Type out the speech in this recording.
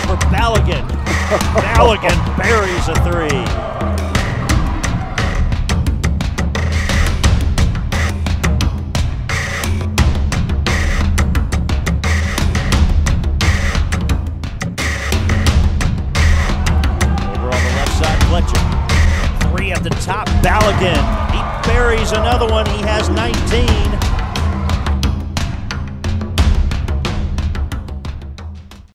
for Balogun. Balogun buries a three. Over on the left side, Fletcher. Three at the top, Balogun. He buries another one. He has 19.